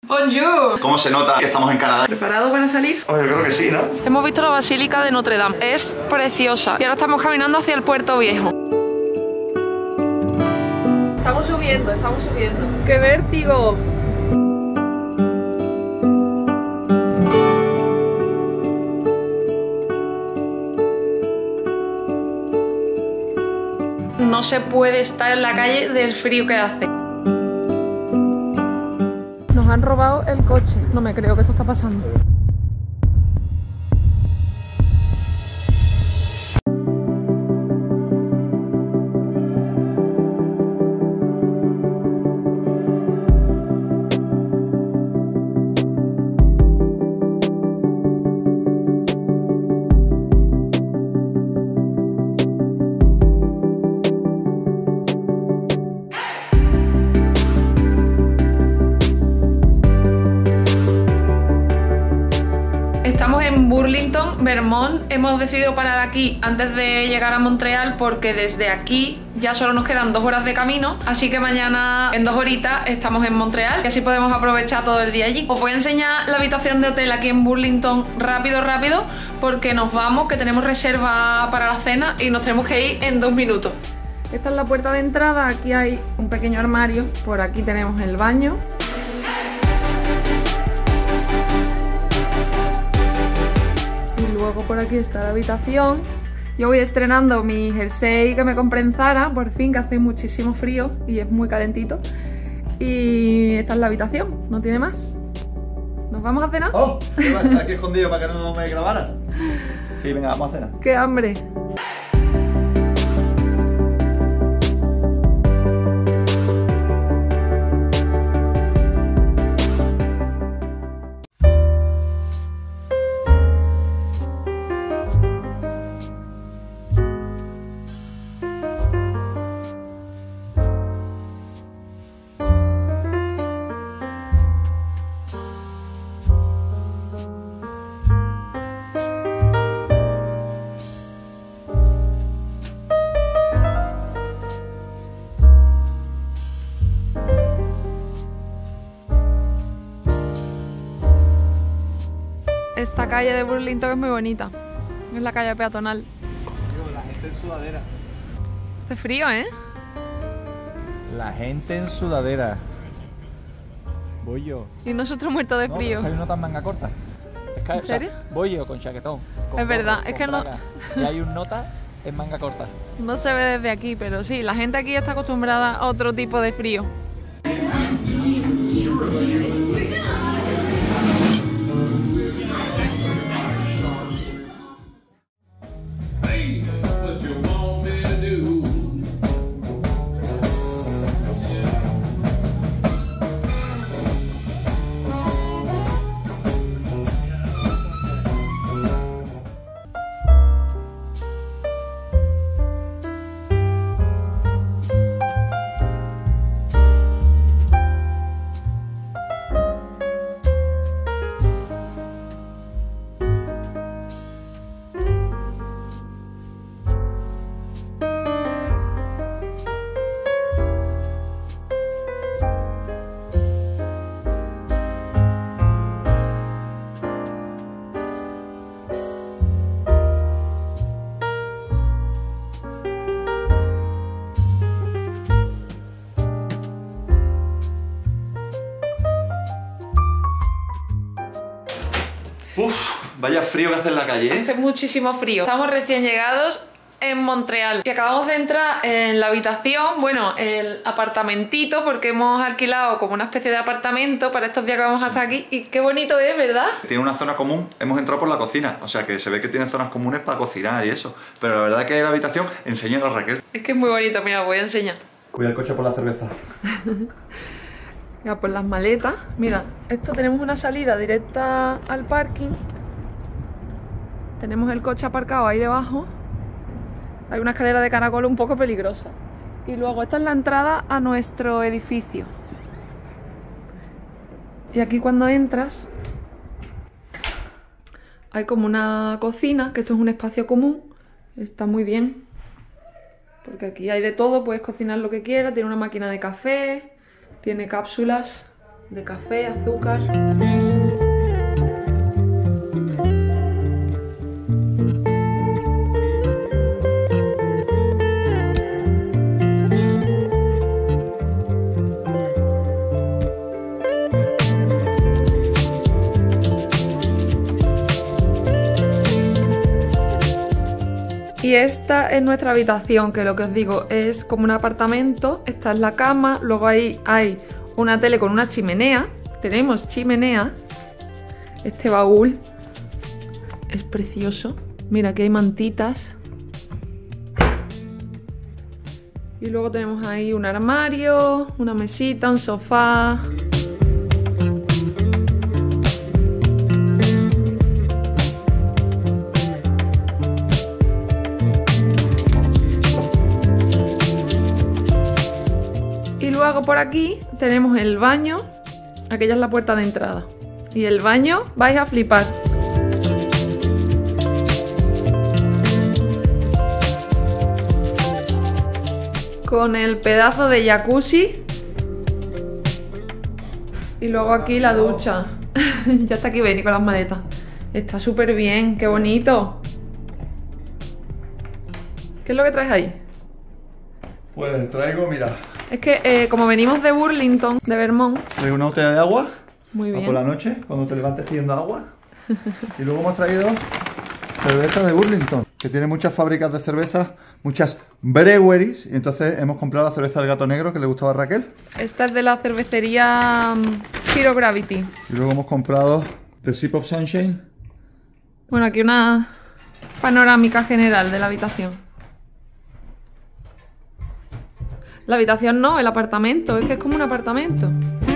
Bonjour. ¿Cómo se nota que estamos en Canadá? ¿Preparado para salir? Oh, yo creo que sí, ¿no? Hemos visto la Basílica de Notre Dame. Es preciosa. Y ahora estamos caminando hacia el Puerto Viejo. Estamos subiendo, estamos subiendo. ¡Qué vértigo! No se puede estar en la calle del frío que hace. Nos han robado el coche. No me creo que esto está pasando. Estamos en Burlington, Vermont. Hemos decidido parar aquí antes de llegar a Montreal porque desde aquí ya solo nos quedan 2 horas de camino, así que mañana en 2 horitas estamos en Montreal y así podemos aprovechar todo el día allí. Os voy a enseñar la habitación de hotel aquí en Burlington rápido porque nos vamos, que tenemos reserva para la cena y nos tenemos que ir en 2 minutos. Esta es la puerta de entrada, aquí hay un pequeño armario, por aquí tenemos el baño. Luego por aquí está la habitación. Yo voy estrenando mi jersey que me compré en Zara, por fin, que hace muchísimo frío y es muy calentito. Y esta es la habitación, no tiene más. ¿Nos vamos a cenar? ¡Oh! ¿Qué va a estar aquí escondido para que no me grabaran? Sí, venga, vamos a cenar. ¡Qué hambre! Esta calle de Burlington es muy bonita. Es la calle peatonal. La gente en sudadera. Hace frío, ¿eh? La gente en sudadera. Voy yo. Y nosotros muertos de No, frío. es que hay notas manga corta. Es que, ¿En serio? Voy yo con chaquetón. Con Es verdad, gorro, es con que no- braga. Y hay un nota en manga corta. No se ve desde aquí, pero sí, la gente aquí está acostumbrada a otro tipo de frío. Uf, vaya frío que hace en la calle, ¿eh? Hace muchísimo frío. Estamos recién llegados en Montreal y acabamos de entrar en la habitación, bueno, el apartamentito, porque hemos alquilado como una especie de apartamento para estos días que vamos a estar aquí. Y qué bonito es, ¿verdad? Tiene una zona común, hemos entrado por la cocina, o sea que se ve que tiene zonas comunes para cocinar y eso. Pero la verdad que la habitación, enséñanos, Raquel. Es que es muy bonito, mira, os voy a enseñar. Cuida el coche por la cerveza. Ya, pues las maletas. Mira, esto tenemos una salida directa al parking. Tenemos el coche aparcado ahí debajo. Hay una escalera de caracol un poco peligrosa. Y luego esta es la entrada a nuestro edificio. Y aquí cuando entras hay como una cocina, que esto es un espacio común. Está muy bien. Porque aquí hay de todo, puedes cocinar lo que quieras. Tiene una máquina de café, tiene cápsulas de café, azúcar. Y esta es nuestra habitación, que lo que os digo es como un apartamento. Esta es la cama, luego ahí hay una tele con una chimenea. Tenemos chimenea. Este baúl es precioso. Mira, aquí hay mantitas. Y luego tenemos ahí un armario, una mesita, un sofá. Y luego por aquí tenemos el baño. Aquella es la puerta de entrada. Y el baño vais a flipar. Con el pedazo de jacuzzi. Y luego aquí la ducha. Ya está aquí Benny con las maletas. Está súper bien, qué bonito. ¿Qué es lo que traes ahí? Pues traigo, mira. Es que como venimos de Burlington, de Vermont. Traigo una botella de agua. Muy bien. Por la noche, cuando te levantes pidiendo agua. Y luego hemos traído cerveza de Burlington, que tiene muchas fábricas de cerveza, muchas breweries. Y entonces hemos comprado la cerveza del gato negro que le gustaba a Raquel. Esta es de la cervecería Zero Gravity. Y luego hemos comprado The Sip of Sunshine. Bueno, aquí una panorámica general de la habitación. La habitación no, el apartamento. Es que es como un apartamento.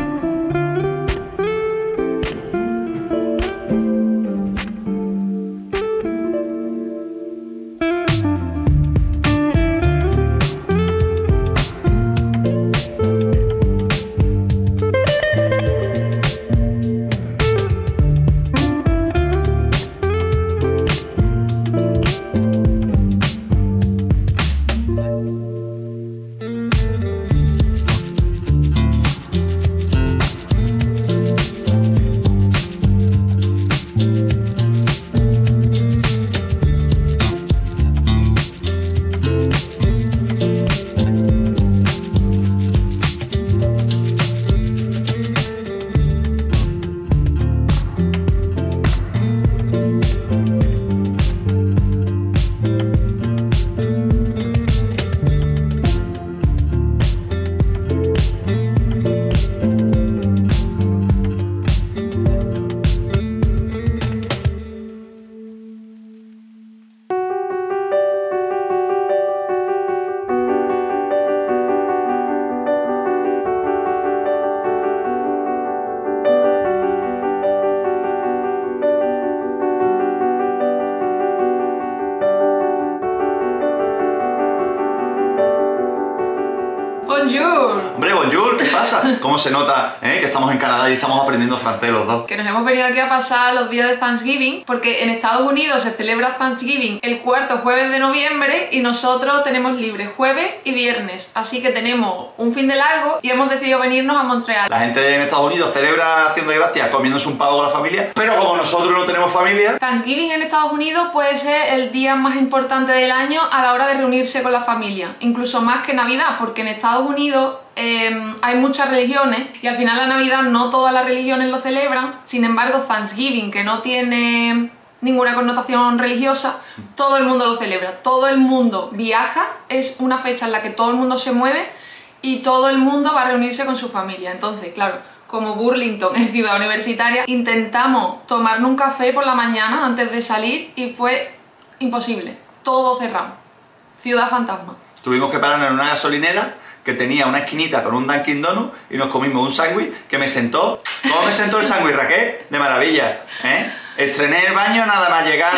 Bonjour. Hombre, bonjour, ¿qué pasa? ¿Cómo se nota que estamos en Canadá y estamos aprendiendo francés los dos? Que nos hemos venido aquí a pasar los días de Thanksgiving, porque en Estados Unidos se celebra Thanksgiving el cuarto jueves de noviembre y nosotros tenemos libre jueves y viernes, así que tenemos un fin de largo y hemos decidido venirnos a Montreal. La gente en Estados Unidos celebra Acción de Gracias comiéndose un pavo con la familia, pero como nosotros no tenemos familia... Thanksgiving en Estados Unidos puede ser el día más importante del año a la hora de reunirse con la familia, incluso más que Navidad, porque en Estados Unidos hay muchas religiones y al final la Navidad no todas las religiones lo celebran. Sin embargo, Thanksgiving, que no tiene ninguna connotación religiosa, todo el mundo lo celebra, todo el mundo viaja, es una fecha en la que todo el mundo se mueve y todo el mundo va a reunirse con su familia. Entonces, claro, como Burlington es ciudad universitaria, intentamos tomarnos un café por la mañana antes de salir y fue imposible, todo cerrado, ciudad fantasma. Tuvimos que parar en una gasolinera que tenía una esquinita con un Dunkin' Donut y nos comimos un sándwich que me sentó... ¿Cómo me sentó el sándwich, Raquel? De maravilla, ¿eh? Estrené el baño nada más llegar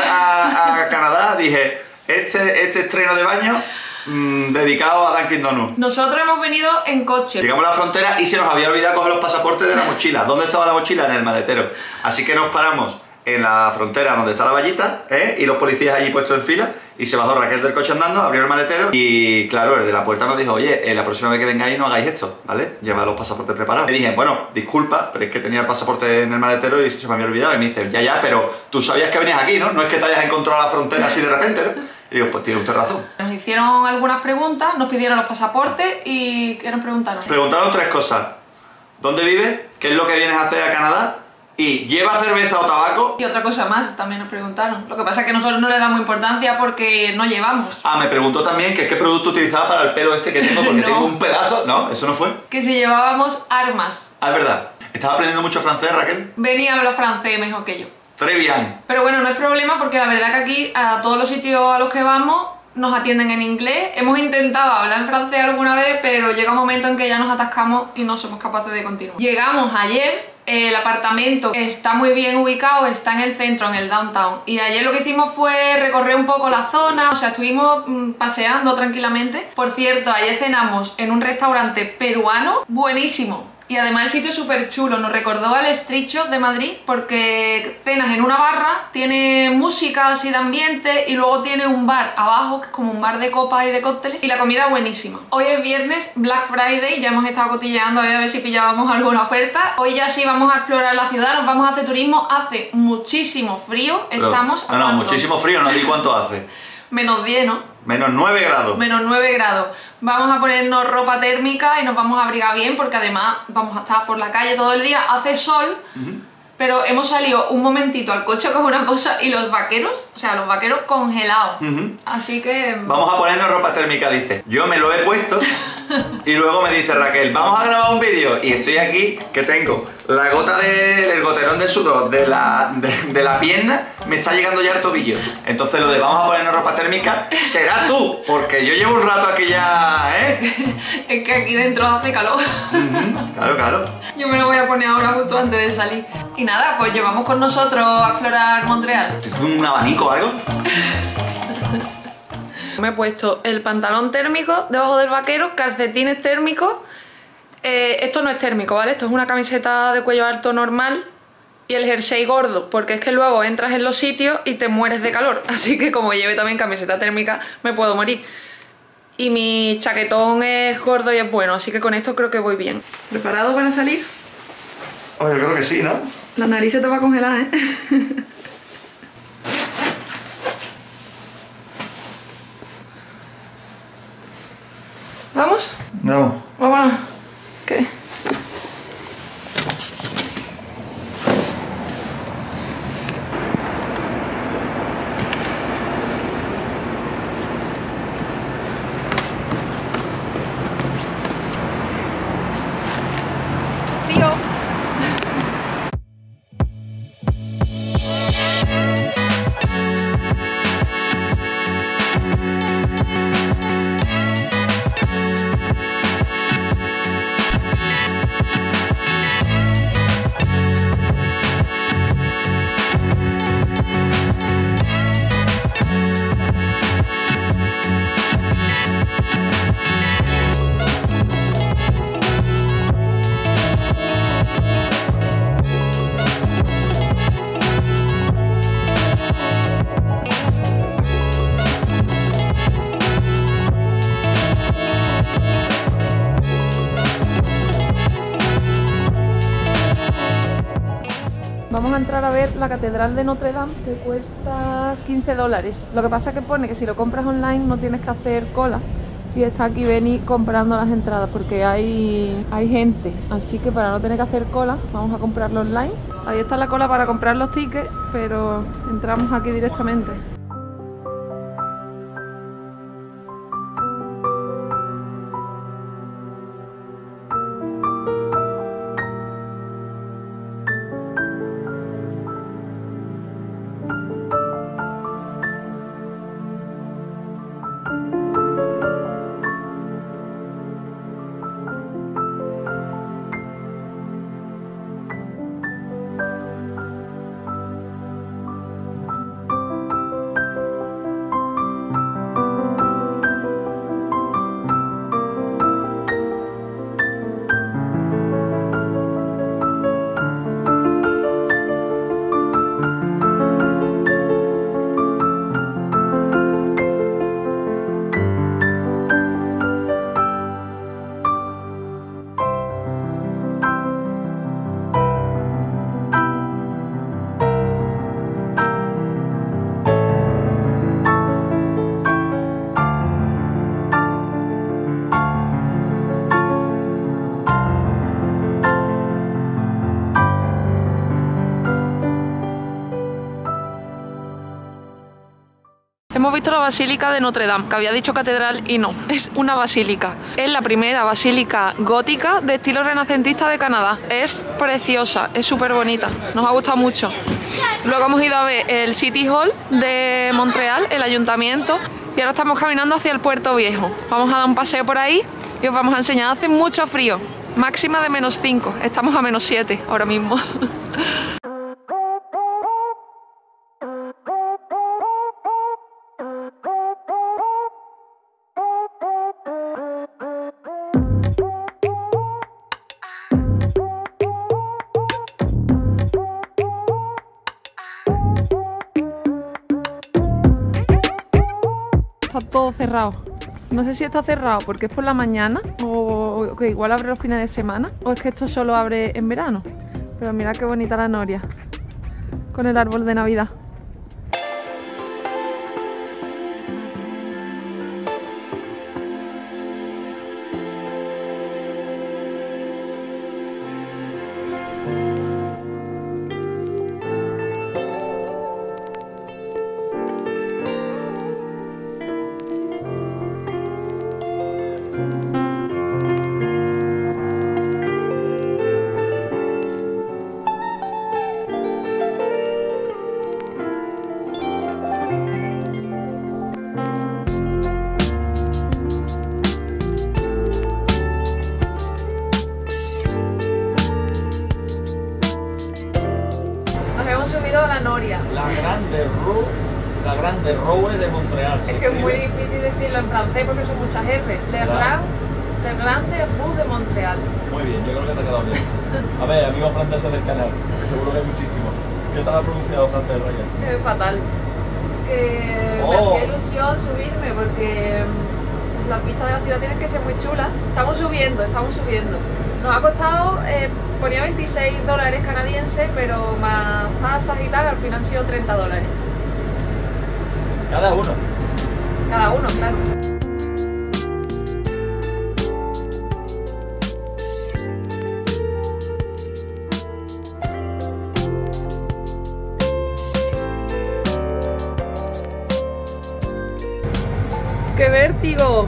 a Canadá, dije, este estreno de baño dedicado a Dunkin' Donut. Nosotros hemos venido en coche. Llegamos a la frontera y se nos había olvidado coger los pasaportes de la mochila. ¿Dónde estaba la mochila? En el maletero. Así que nos paramos en la frontera donde está la vallita, y los policías allí puestos en fila, y se bajó Raquel del coche andando, abrió el maletero y claro, el de la puerta nos dijo, oye, la próxima vez que vengáis no hagáis esto, ¿vale? Llevad los pasaportes preparados. Le dije, bueno, disculpa, pero es que tenía el pasaporte en el maletero y se me había olvidado. Y me dice, ya, pero tú sabías que venías aquí, ¿no? No es que te hayas encontrado la frontera así de repente, ¿no? Y digo, pues tiene usted razón. Nos hicieron algunas preguntas, nos pidieron los pasaportes y ¿qué nos preguntaron? Preguntaron 3 cosas. ¿Dónde vives? ¿Qué es lo que vienes a hacer a Canadá? Y ¿lleva cerveza o tabaco? Y otra cosa más también nos preguntaron. Lo que pasa es que nosotros no le damos importancia porque no llevamos. Ah, me preguntó también que qué producto utilizaba para el pelo este que tengo, porque No. tengo un pedazo. No, eso no fue. Que si llevábamos armas. Ah, es verdad. ¿Estás aprendiendo mucho francés, Raquel? Ven y habla francés mejor que yo. Très bien. Pero bueno, no es problema porque la verdad que aquí a todos los sitios a los que vamos nos atienden en inglés. Hemos intentado hablar en francés alguna vez, pero llega un momento en que ya nos atascamos y no somos capaces de continuar. Llegamos ayer, el apartamento está muy bien ubicado, está en el centro, en el downtown. Y ayer lo que hicimos fue recorrer un poco la zona, o sea, estuvimos paseando tranquilamente. Por cierto, ayer cenamos en un restaurante peruano buenísimo. Y además el sitio es súper chulo, nos recordó al Street Shop de Madrid porque cenas en una barra, tiene música así de ambiente y luego tiene un bar abajo, que es como un bar de copas y de cócteles y la comida buenísima. Hoy es viernes, Black Friday, ya hemos estado cotilleando a ver si pillábamos alguna oferta. Hoy ya sí vamos a explorar la ciudad, nos vamos a hacer turismo, hace muchísimo frío, Pero, estamos... no, muchísimo frío, no di cuánto hace. Menos 10, ¿no? Menos 9 grados. Menos 9 grados. Vamos a ponernos ropa térmica y nos vamos a abrigar bien porque además vamos a estar por la calle todo el día. Hace sol, pero hemos salido un momentito al coche con una cosa y los vaqueros, o sea, los vaqueros congelados. Así que... Vamos a ponernos ropa térmica, dice. Yo me lo he puesto y luego me dice Raquel, vamos a grabar un vídeo. Y estoy aquí, que tengo la gota del goterón de sudor de la pierna, me está llegando ya el tobillo. Entonces lo de vamos a ponernos ropa térmica será tú, porque yo llevo un rato aquí ya, ¿eh? Es que aquí dentro hace calor. Claro, claro. Yo me lo voy a poner ahora justo antes de salir. Y nada, pues llevamos con nosotros a explorar Montreal. ¿Tienes un abanico o algo? Me he puesto el pantalón térmico debajo del vaquero, calcetines térmicos. Esto no es térmico, ¿vale? Esto es una camiseta de cuello alto normal y el jersey gordo, porque es que luego entras en los sitios y te mueres de calor. Así que como lleve también camiseta térmica, me puedo morir. Y mi chaquetón es gordo y es bueno, así que con esto creo que voy bien. ¿Preparado para salir? Oye, yo creo que sí, ¿no? La nariz se te va a congelar, ¿eh? ¿Vamos? No. Vámonos. ¿Qué? Tío. Vamos a entrar a ver la Catedral de Notre Dame, que cuesta $15. Lo que pasa es que pone que si lo compras online no tienes que hacer cola. Y está aquí Beni comprando las entradas porque hay gente. Así que para no tener que hacer cola, vamos a comprarlo online. Ahí está la cola para comprar los tickets, pero entramos aquí directamente. Hemos visto la Basílica de Notre Dame, que había dicho catedral y no, es una basílica. Es la primera basílica gótica de estilo renacentista de Canadá. Es preciosa, es súper bonita, nos ha gustado mucho. Luego hemos ido a ver el City Hall de Montreal, el ayuntamiento, y ahora estamos caminando hacia el Puerto Viejo. Vamos a dar un paseo por ahí y os vamos a enseñar. Hace mucho frío, máxima de -5, estamos a -7 ahora mismo. Está todo cerrado. No sé si está cerrado porque es por la mañana o que igual abre los fines de semana o es que esto solo abre en verano. Pero mira qué bonita la noria con el árbol de Navidad. La Noria. La grande Roue de Montreal. Es que es muy difícil decirlo en francés porque son muchas R. Le Grande Rue de Montreal. Muy bien, yo creo que te ha quedado bien. A ver, amigos franceses del canal, que seguro que hay muchísimos. ¿Qué tal ha pronunciado francés, Raya? Es fatal. Que me hacía ilusión subirme porque las vistas de la ciudad tienen que ser muy chulas. Estamos subiendo, estamos subiendo. Nos ha costado, ponía $26 canadienses, pero más tasas y tal, al final han sido $30. Cada uno. Cada uno, claro. ¡Qué vértigo!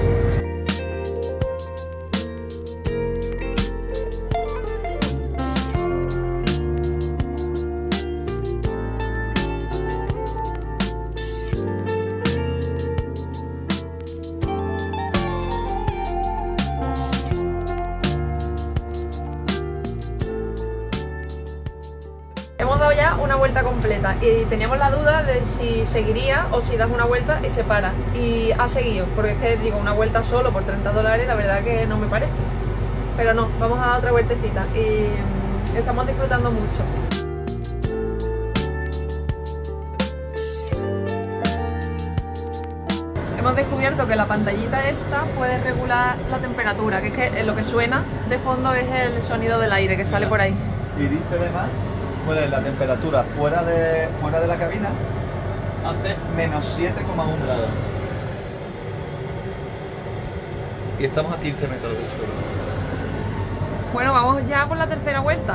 Hemos dado ya una vuelta completa y teníamos la duda de si seguiría o si das una vuelta y se para. Y ha seguido, porque es que digo, una vuelta solo por $30, la verdad que no me parece. Pero no, vamos a dar otra vueltecita y estamos disfrutando mucho. Hemos descubierto que la pantallita esta puede regular la temperatura, que es que lo que suena de fondo es el sonido del aire que sale por ahí. Y dice además, pues la temperatura fuera de la cabina hace -7,1 grados. Y estamos a 15 metros del suelo. Bueno, vamos ya por la tercera vuelta.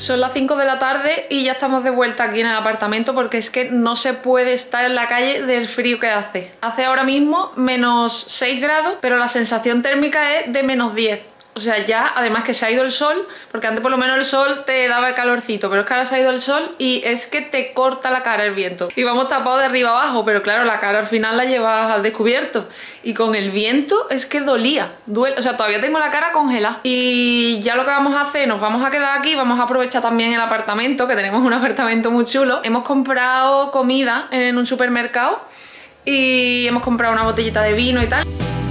Son las 5 de la tarde y ya estamos de vuelta aquí en el apartamento porque es que no se puede estar en la calle del frío que hace. Hace ahora mismo menos 6 grados, pero la sensación térmica es de menos 10. O sea, ya, además que se ha ido el sol, porque antes por lo menos el sol te daba el calorcito, pero es que ahora se ha ido el sol y es que te corta la cara el viento. Y vamos tapados de arriba abajo, pero claro, la cara al final la llevas al descubierto. Y con el viento es que dolía, duele, o sea, todavía tengo la cara congelada. Y ya lo que vamos a hacer, nos vamos a quedar aquí, vamos a aprovechar también el apartamento, que tenemos un apartamento muy chulo. Hemos comprado comida en un supermercado y hemos comprado una botellita de vino y tal.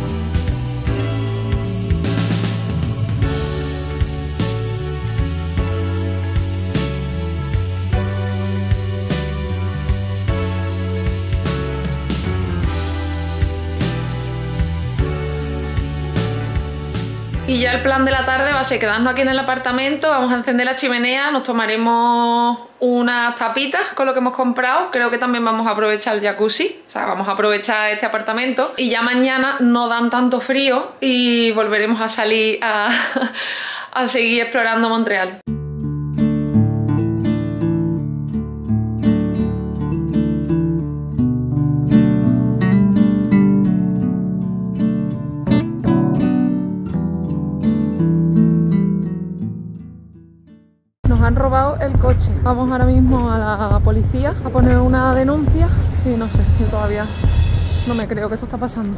Y ya el plan de la tarde va a ser quedarnos aquí en el apartamento, vamos a encender la chimenea, nos tomaremos unas tapitas con lo que hemos comprado, creo que también vamos a aprovechar el jacuzzi, o sea, vamos a aprovechar este apartamento y ya mañana no dan tanto frío y volveremos a salir a seguir explorando Montreal. Nos han robado el coche. Vamos ahora mismo a la policía a poner una denuncia y no sé, yo todavía no me creo que esto está pasando.